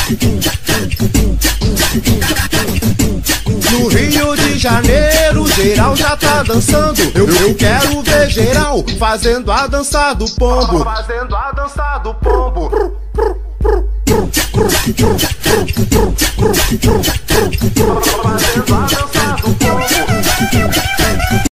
No Rio de Janeiro, geral já tá dançando. Eu quero ver geral fazendo a dança do pombo. Fazendo a dança do pombo.